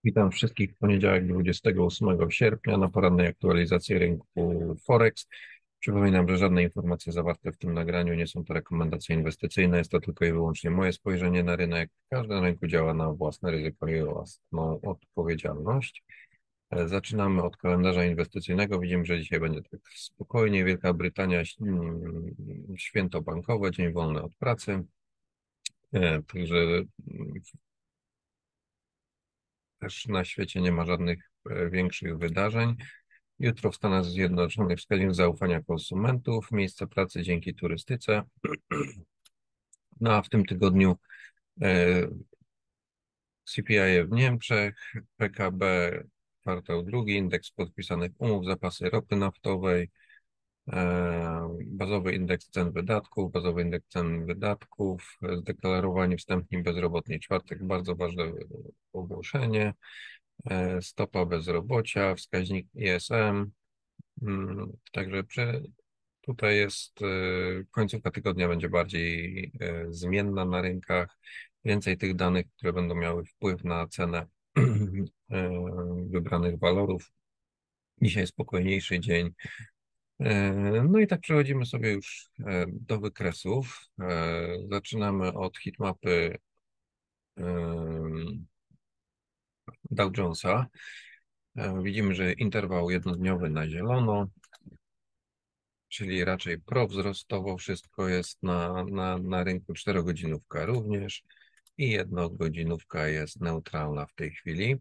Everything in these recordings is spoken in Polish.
Witam wszystkich w poniedziałek 28 sierpnia na porannej aktualizacji rynku Forex. Przypominam, że żadne informacje zawarte w tym nagraniu nie są to rekomendacje inwestycyjne, jest to tylko i wyłącznie moje spojrzenie na rynek. Każdy na rynku działa na własne ryzyko i własną odpowiedzialność. Zaczynamy od kalendarza inwestycyjnego. Widzimy, że dzisiaj będzie tak spokojnie. Wielka Brytania, święto bankowe, dzień wolny od pracy. Także też na świecie nie ma żadnych większych wydarzeń. Jutro w Stanach Zjednoczonych wskaźnik zaufania konsumentów, miejsce pracy dzięki turystyce. No a w tym tygodniu CPI w Niemczech, PKB kwartał drugi, indeks podpisanych umów, zapasy ropy naftowej, bazowy indeks cen wydatków, bazowy indeks cen wydatków, zdeklarowani wstępni bezrobotni. Czwartek, bardzo ważne ogłoszenie, stopa bezrobocia, wskaźnik ISM. Także tutaj jest końcówka tygodnia będzie bardziej zmienna na rynkach. Więcej tych danych, które będą miały wpływ na cenę wybranych walorów. Dzisiaj spokojniejszy dzień. No i tak przechodzimy sobie już do wykresów. Zaczynamy od heatmapy Dow Jonesa. Widzimy, że interwał jednodniowy na zielono, czyli raczej prowzrostowo wszystko jest na rynku. 4-godzinówka również i 1-godzinówka jest neutralna w tej chwili.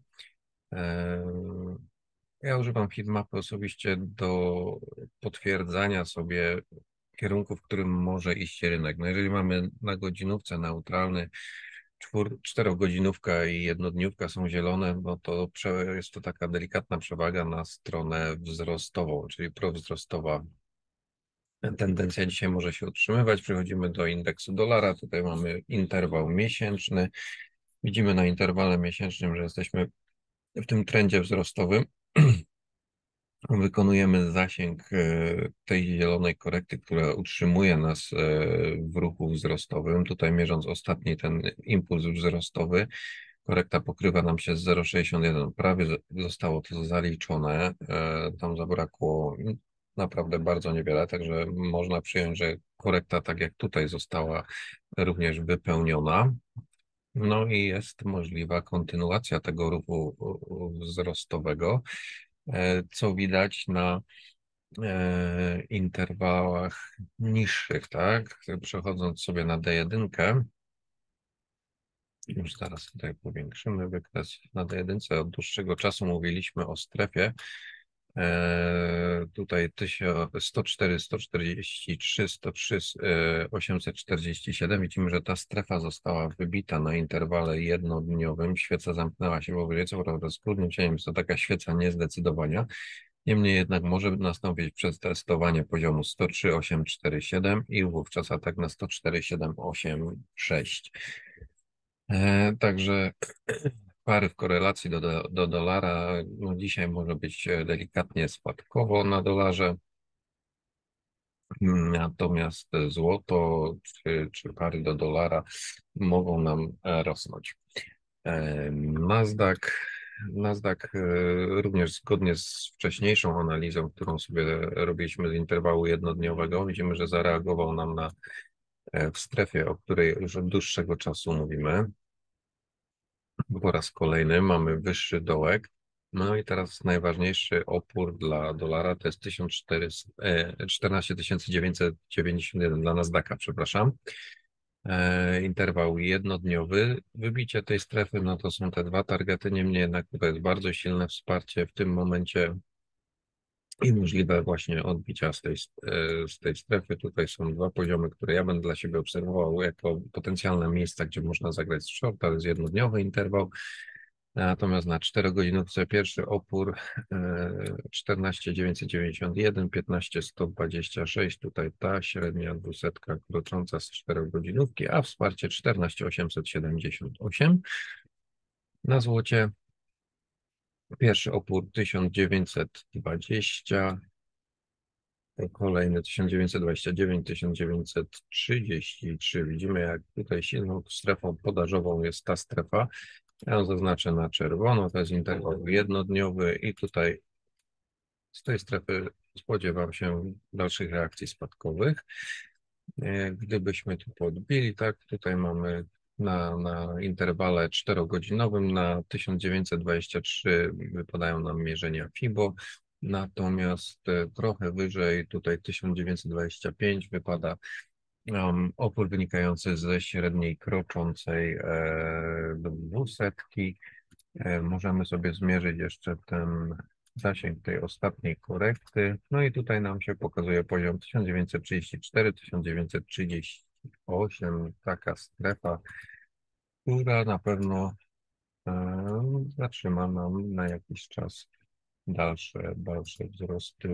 Ja używam heatmapy osobiście do potwierdzania sobie kierunku, w którym może iść rynek. No jeżeli mamy na godzinówce neutralny, 4-godzinówka i jednodniówka są zielone, no to jest to taka delikatna przewaga na stronę wzrostową, czyli prowzrostowa tendencja dzisiaj może się utrzymywać. Przechodzimy do indeksu dolara. Tutaj mamy interwał miesięczny. Widzimy na interwale miesięcznym, że jesteśmy w tym trendzie wzrostowym. Wykonujemy zasięg tej zielonej korekty, która utrzymuje nas w ruchu wzrostowym. Tutaj mierząc ostatni ten impuls wzrostowy, korekta pokrywa nam się z 0,61. Prawie zostało to zaliczone. Tam zabrakło naprawdę bardzo niewiele, także można przyjąć, że korekta, tak jak tutaj, została również wypełniona. No i jest możliwa kontynuacja tego ruchu wzrostowego, co widać na interwałach niższych, tak? Przechodząc sobie na D1, już zaraz tutaj powiększymy wykres na D1. Od dłuższego czasu mówiliśmy o strefie. Tutaj 104, 143, 103, 847. Widzimy, że ta strefa została wybita na interwale jednodniowym. Świeca zamknęła się powyżej, co prawda z górnym cieniem. Jest to taka świeca niezdecydowania. Niemniej jednak może nastąpić przetestowanie poziomu 103,847 i wówczas atak na 104,786. Także pary w korelacji do dolara, no dzisiaj może być delikatnie spadkowo na dolarze, natomiast złoto czy pary do dolara mogą nam rosnąć. Nasdaq, Nasdaq również zgodnie z wcześniejszą analizą, którą sobie robiliśmy z interwału jednodniowego, widzimy, że zareagował nam w strefie, o której już od dłuższego czasu mówimy. Po raz kolejny mamy wyższy dołek. No i teraz najważniejszy opór dla dolara to jest 14 991 dla Nasdaqa, przepraszam. Interwał jednodniowy. Wybicie tej strefy, no to są te dwa targety, niemniej jednak to jest bardzo silne wsparcie w tym momencie i możliwe właśnie odbicia z tej strefy. Tutaj są dwa poziomy, które ja będę dla siebie obserwował jako potencjalne miejsca, gdzie można zagrać short, to jest jednodniowy interwał. Natomiast na 4-godzinówce pierwszy opór 14 991, 15 126, tutaj ta średnia dwusetka krocząca z 4-godzinówki, a wsparcie 14 878. Na złocie pierwszy opór 1920, kolejny 1929, 1933. Widzimy, jak tutaj silną strefą podażową jest ta strefa. Ja ją zaznaczę na czerwono, to jest interwał jednodniowy i tutaj z tej strefy spodziewam się dalszych reakcji spadkowych. Gdybyśmy tu podbili, tak, tutaj mamy na interwale 4-godzinowym na 1923 wypadają nam mierzenia FIBO, natomiast trochę wyżej, tutaj 1925 wypada opór wynikający ze średniej kroczącej do 200. Możemy sobie zmierzyć jeszcze ten zasięg tej ostatniej korekty. No i tutaj nam się pokazuje poziom 1934-1938, taka strefa, która na pewno zatrzyma nam na jakiś czas dalsze wzrosty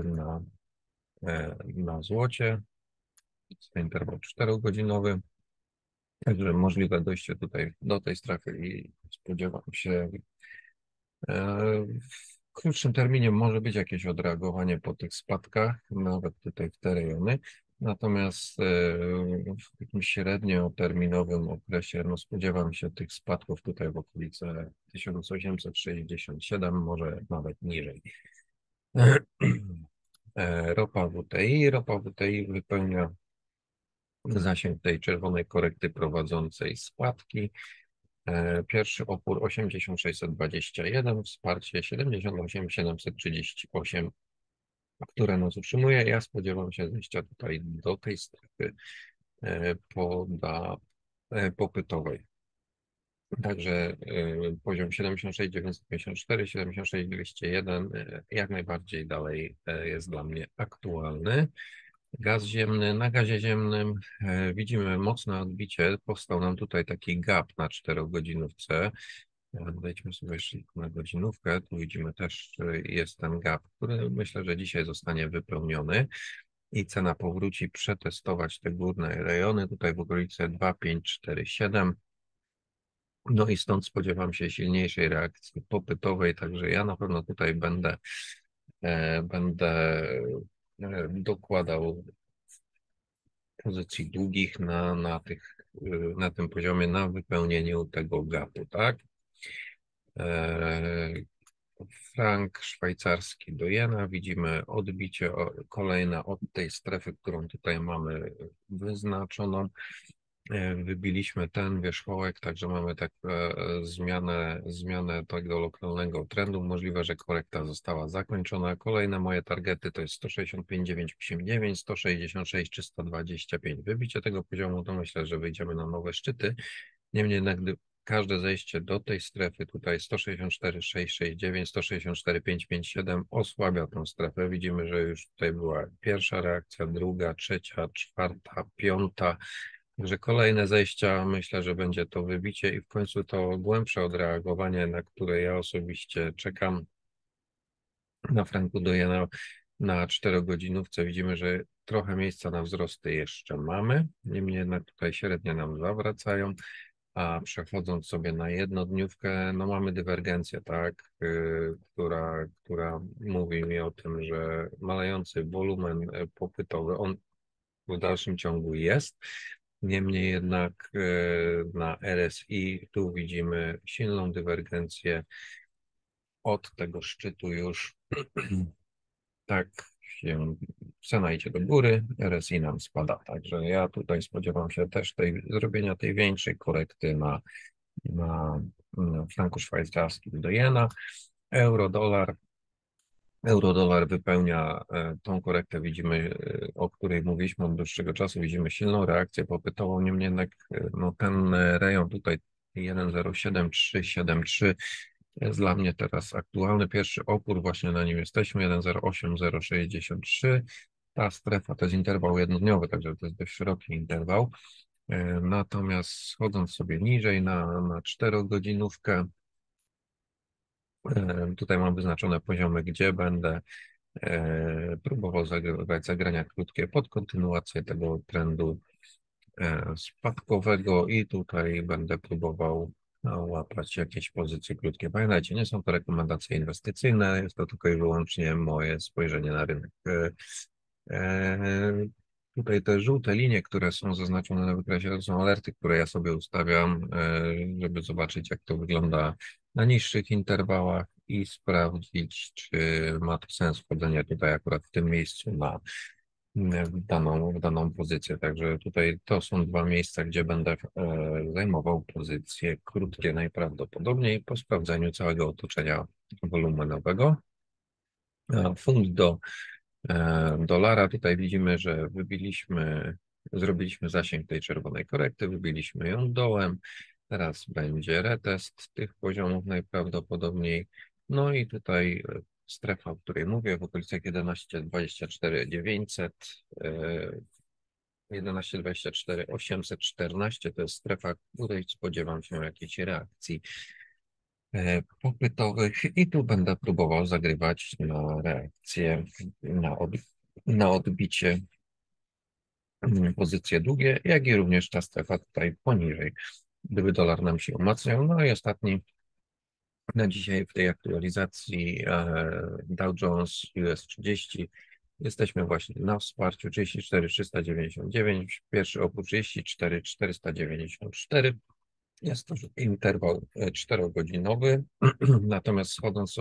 na złocie. Jest to interwał 4-godzinowy. Także możliwe dojście tutaj do tej strefy i spodziewam się w krótszym terminie może być jakieś odreagowanie po tych spadkach, nawet tutaj w te rejony. Natomiast w takim średnioterminowym okresie no spodziewam się tych spadków tutaj w okolice 1867, może nawet niżej. Ropa WTI. Ropa WTI wypełnia zasięg tej czerwonej korekty prowadzącej spadki. Pierwszy opór 80621, wsparcie 78738, które nas utrzymuje. Ja spodziewam się zejścia tutaj do tej strefy popytowej. Także poziom 76954, 76201 jak najbardziej dalej jest dla mnie aktualny. Gaz ziemny. Na gazie ziemnym widzimy mocne odbicie. Powstał nam tutaj taki gap na 4-godzinówce. Wejdźmy sobie jeszcze na godzinówkę. Tu widzimy też, że jest ten gap, który myślę, że dzisiaj zostanie wypełniony i cena powróci przetestować te górne rejony, tutaj w okolicy 2547. No i stąd spodziewam się silniejszej reakcji popytowej, także ja na pewno tutaj będę dokładał pozycji długich na tym poziomie, na wypełnieniu tego gapu, tak? Frank szwajcarski do jena, widzimy odbicie kolejne od tej strefy, którą tutaj mamy wyznaczoną. Wybiliśmy ten wierzchołek, także mamy tak zmianę tego lokalnego trendu. Możliwe, że korekta została zakończona. Kolejne moje targety to jest 165,989, 166,325. Wybicie tego poziomu to myślę, że wyjdziemy na nowe szczyty. Niemniej jednak, gdy każde zejście do tej strefy, tutaj 164,669, 164,557 osłabia tą strefę. Widzimy, że już tutaj była pierwsza reakcja, druga, trzecia, czwarta, piąta. Także kolejne zejścia, myślę, że będzie to wybicie i w końcu to głębsze odreagowanie, na które ja osobiście czekam na franku do jena na 4-godzinówce. Widzimy, że trochę miejsca na wzrosty jeszcze mamy, niemniej jednak tutaj średnie nam zawracają, a przechodząc sobie na jednodniówkę, no mamy dywergencję, tak, która mówi mi o tym, że malejący wolumen popytowy, on w dalszym ciągu jest. Niemniej jednak na RSI tu widzimy silną dywergencję od tego szczytu już. Tak się cena idzie do góry, RSI nam spada. Także ja tutaj spodziewam się też zrobienia tej większej korekty na franku szwajcarskim do jena. Euro-dolar wypełnia tą korektę, widzimy, o której mówiliśmy od dłuższego czasu, widzimy silną reakcję popytową, niemniej jednak no, ten rejon tutaj 1,07373 jest dla mnie teraz aktualny. Pierwszy opór, właśnie na nim jesteśmy, 1,08063. Ta strefa to jest interwał jednodniowy, także to jest dość szeroki interwał. Natomiast schodząc sobie niżej na 4-godzinówkę, tutaj mam wyznaczone poziomy, gdzie będę próbował zagrania krótkie pod kontynuację tego trendu spadkowego i tutaj będę próbował łapać jakieś pozycje krótkie. Pamiętajcie, nie są to rekomendacje inwestycyjne, jest to tylko i wyłącznie moje spojrzenie na rynek. Tutaj te żółte linie, które są zaznaczone na wykresie, to są alerty, które ja sobie ustawiam, żeby zobaczyć, jak to wygląda na niższych interwałach i sprawdzić, czy ma to sens wchodzenie tutaj akurat w tym miejscu na w daną pozycję. Także tutaj to są dwa miejsca, gdzie będę zajmował pozycje krótkie najprawdopodobniej po sprawdzeniu całego otoczenia wolumenowego. Funt do dolara. Tutaj widzimy, że zrobiliśmy zasięg tej czerwonej korekty, wybiliśmy ją dołem. Teraz będzie retest tych poziomów najprawdopodobniej. No i tutaj strefa, o której mówię, w okolicach 11,24 900, 11,24 814 to jest strefa, w której spodziewam się jakiejś reakcji popytowych i tu będę próbował zagrywać na reakcję, na odbicie pozycje długie, jak i również ta strefa tutaj poniżej, gdyby dolar nam się umacniał. No i ostatni na dzisiaj w tej aktualizacji Dow Jones US 30. Jesteśmy właśnie na wsparciu 34 399, pierwszy opór 34 494. Jest to interwał 4-godzinowy, natomiast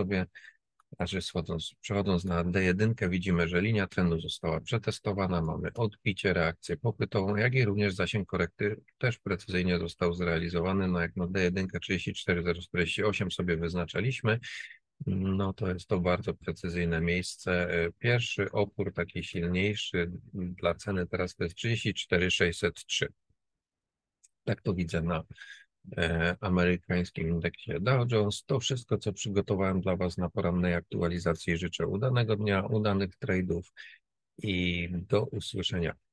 przechodząc na D1, widzimy, że linia trendu została przetestowana, mamy odbicie, reakcję popytową, jak i również zasięg korekty też precyzyjnie został zrealizowany. No jak na D1 34048 sobie wyznaczaliśmy, no to jest to bardzo precyzyjne miejsce. Pierwszy opór taki silniejszy dla ceny teraz to jest 34603. Tak to widzę na amerykańskim indeksie Dow Jones. To wszystko, co przygotowałem dla Was na porannej aktualizacji. Życzę udanego dnia, udanych trade'ów i do usłyszenia.